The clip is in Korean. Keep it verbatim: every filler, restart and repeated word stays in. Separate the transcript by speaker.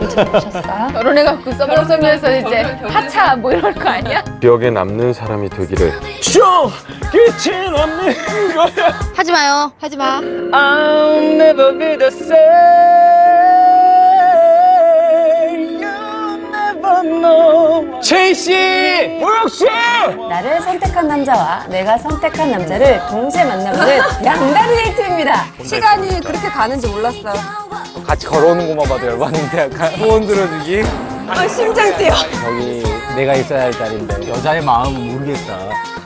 Speaker 1: 괜찮으셨어요? 결혼해갖고 서브서브에서 이제 하차 뭐 이럴 거 아니야?
Speaker 2: 기억에 남는 사람이 되기를.
Speaker 3: 저 끝이 없는 거야.
Speaker 4: 하지 마요. 하지 마.
Speaker 3: I'll never be the same. You'll never know. 채희 씨, 보영 씨.
Speaker 1: 나를 선택한 남자와 내가 선택한 남자를 동시에 만나보는 양다른 데이트입니다. 시간이 그렇게 가는지 몰랐어.
Speaker 3: 같이 걸어오는 것만 봐도 열받는데 약간 소원 들어주기.
Speaker 1: 아, 심장 뛰어.
Speaker 3: 저기 내가 있어야 할 자리인데 여자의 마음은 모르겠다.